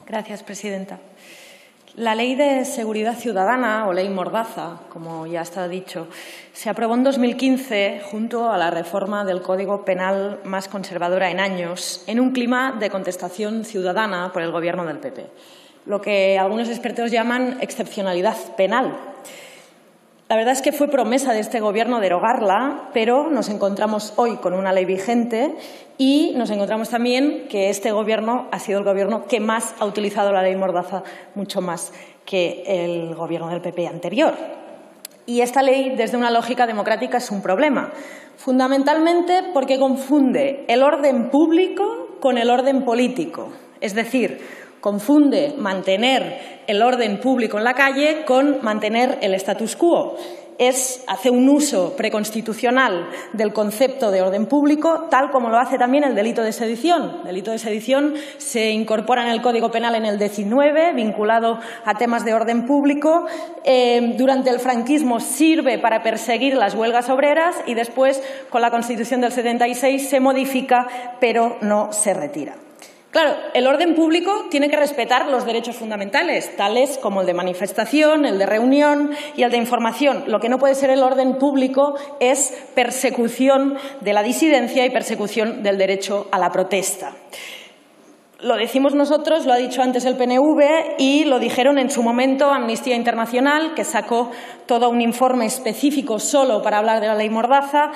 Gracias, presidenta. La Ley de Seguridad Ciudadana, o Ley Mordaza, como ya está dicho, se aprobó en 2015 junto a la reforma del Código Penal más conservadora en años, en un clima de contestación ciudadana por el Gobierno del PP, lo que algunos expertos llaman excepcionalidad penal. La verdad es que fue promesa de este Gobierno derogarla, pero nos encontramos hoy con una ley vigente y nos encontramos también que este Gobierno ha sido el Gobierno que más ha utilizado la ley Mordaza, mucho más que el Gobierno del PP anterior. Y esta ley, desde una lógica democrática, es un problema, fundamentalmente porque confunde el orden público con el orden político, es decir, confunde mantener el orden público en la calle con mantener el status quo. Hace un uso preconstitucional del concepto de orden público, tal como lo hace también el delito de sedición. El delito de sedición se incorpora en el Código Penal en el 19, vinculado a temas de orden público. Durante el franquismo sirve para perseguir las huelgas obreras y después, con la Constitución del 76, se modifica, pero no se retira. Claro, el orden público tiene que respetar los derechos fundamentales, tales como el de manifestación, el de reunión y el de información. Lo que no puede ser el orden público es persecución de la disidencia y persecución del derecho a la protesta. Lo decimos nosotros, lo ha dicho antes el PNV y lo dijeron en su momento Amnistía Internacional, que sacó todo un informe específico solo para hablar de la ley Mordaza.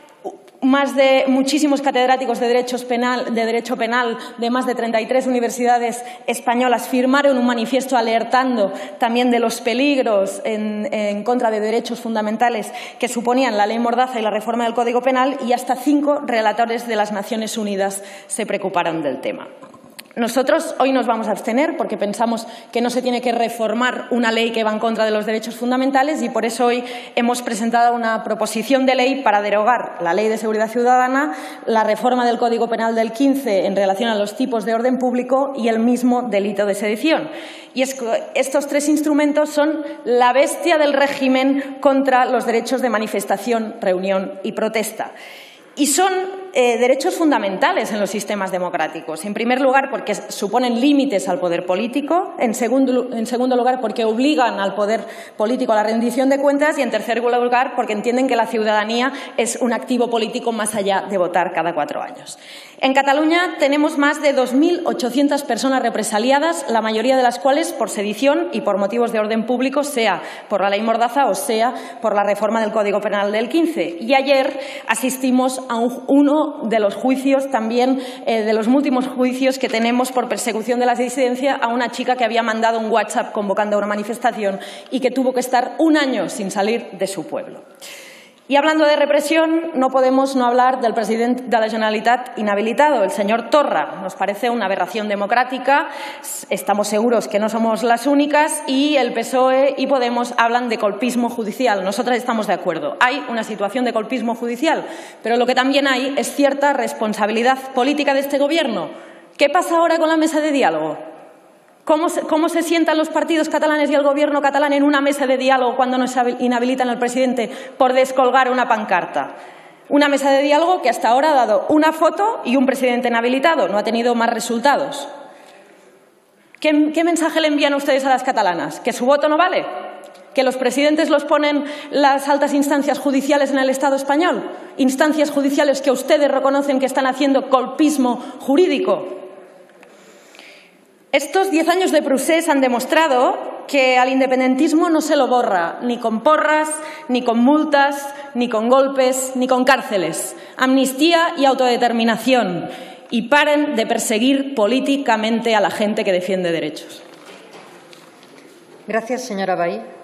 Muchísimos catedráticos de derecho penal de más de 33 universidades españolas firmaron un manifiesto alertando también de los peligros en contra de derechos fundamentales que suponían la ley Mordaza y la reforma del Código Penal, y hasta 5 relatores de las Naciones Unidas se preocuparon del tema. Nosotros hoy nos vamos a abstener porque pensamos que no se tiene que reformar una ley que va en contra de los derechos fundamentales, y por eso hoy hemos presentado una proposición de ley para derogar la Ley de Seguridad Ciudadana, la reforma del Código Penal del 15 en relación a los tipos de orden público y el mismo delito de sedición. Y estos 3 instrumentos son la bestia del régimen contra los derechos de manifestación, reunión y protesta. Y son derechos fundamentales en los sistemas democráticos. En primer lugar, porque suponen límites al poder político. En segundo lugar, porque obligan al poder político a la rendición de cuentas. Y en tercer lugar, porque entienden que la ciudadanía es un activo político más allá de votar cada 4 años. En Cataluña tenemos más de 2.800 personas represaliadas, la mayoría de las cuales por sedición y por motivos de orden público, sea por la ley Mordaza o sea por la reforma del Código Penal del 15. Y ayer asistimos a uno de los juicios también, de los últimos juicios que tenemos por persecución de la disidencia, a una chica que había mandado un WhatsApp convocando a una manifestación y que tuvo que estar 1 año sin salir de su pueblo. Y hablando de represión, no podemos no hablar del presidente de la Generalitat inhabilitado, el señor Torra. Nos parece una aberración democrática, estamos seguros que no somos las únicas, y el PSOE y Podemos hablan de golpismo judicial. Nosotras estamos de acuerdo. Hay una situación de golpismo judicial, pero lo que también hay es cierta responsabilidad política de este Gobierno. ¿Qué pasa ahora con la mesa de diálogo? ¿Cómo se sientan los partidos catalanes y el Gobierno catalán en una mesa de diálogo cuando nos inhabilitan al presidente por descolgar una pancarta? Una mesa de diálogo que hasta ahora ha dado una foto y un presidente inhabilitado, no ha tenido más resultados. ¿Qué mensaje le envían ustedes a las catalanas? ¿Que su voto no vale? ¿Que los presidentes los ponen las altas instancias judiciales en el Estado español? Instancias judiciales que ustedes reconocen que están haciendo golpismo jurídico. Estos 10 años de procés han demostrado que al independentismo no se lo borra ni con porras, ni con multas, ni con golpes, ni con cárceles. Amnistía y autodeterminación. Y paren de perseguir políticamente a la gente que defiende derechos. Gracias, señora Bahí.